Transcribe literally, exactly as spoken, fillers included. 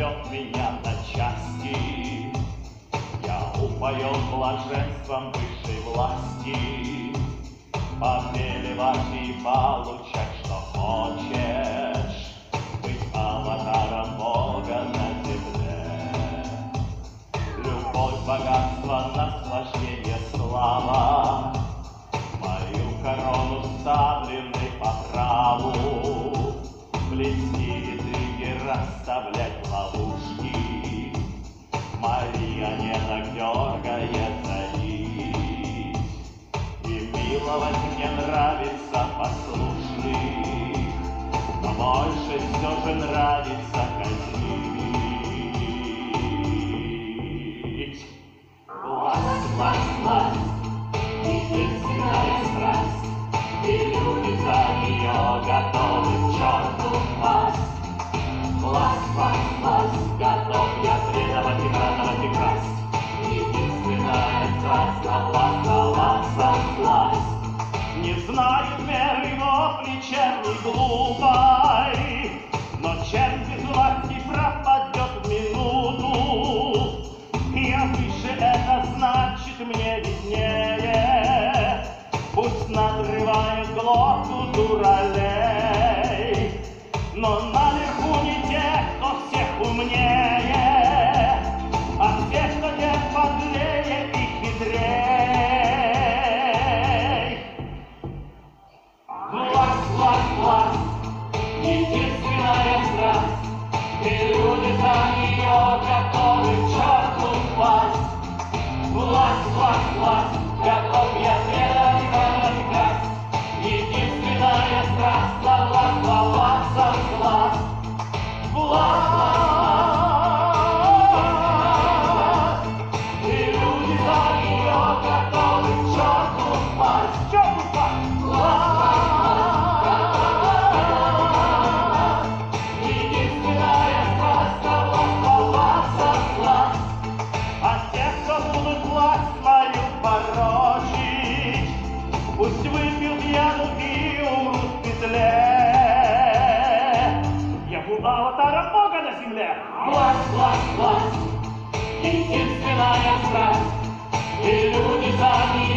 разорвет меня на части. Я упоен блаженством высшей власти, побеливать и получать, что хочешь, быть аватаром Бога на земле. Любовь, богатство, наслаждение, слава мою корону ставлены по праву. Плести интриги, расставлять ловушки, марионеток дергает нить. И миловать мне нравится послушных, но больше все же нравится казнить. Власть, власть, власть, единственная страсть, и люди за нее готовы к черту пасть. Власть, власть, власть, готов я следовать и радовать и красть. Единственная страсть, на власть, на власть, власть. Не знаю меры его плечевной глупой, но чем без власти пропадет в минуту. Я выше, это значит мне виднее. Пусть надрывают глотку дуралей, но наверху не те, кто всех умнее, а те, кто не подлее и хитрей. Власть, власть, власть, единственная страсть, и люди за нее готовы к черту пасть. Власть, власть, власть, готов я следовать и радовать и красть. Единственная страсть, за власть, за власть, за власть. Власть, и люди за нее готовы к черту пасть. Черту пасть! Единственная страсть, за власть, за власть, за власть. А те, кто будут власть мою порочить, пусть выпьют яду и умрут в петле. Я буду аватаром Бога на земле. Власть, власть, власть, единственная страсть, и люди за нее